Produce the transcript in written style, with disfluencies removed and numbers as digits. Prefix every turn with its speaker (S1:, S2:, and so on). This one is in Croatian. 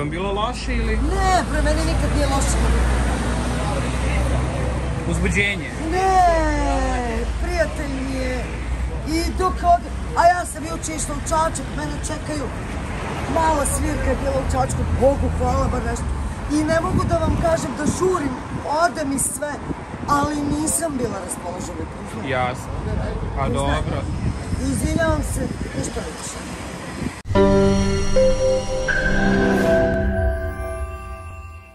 S1: vam bilo loše ili?
S2: Ne, pre meni nikad nije loše.
S1: Uzbuđenje?
S2: Ne, prijatelj mi je. I dok ode... A ja sam juče išla u Čačak, mene čekaju. Mala svirka je bila u Čačku, Bogu hvala, bar nešto. I ne mogu da vam kažem da žurim, ode mi sve, ali nisam bila raspoložena.
S1: Jasno. Pa dobro.
S2: Izvinjavam se, ništa neće.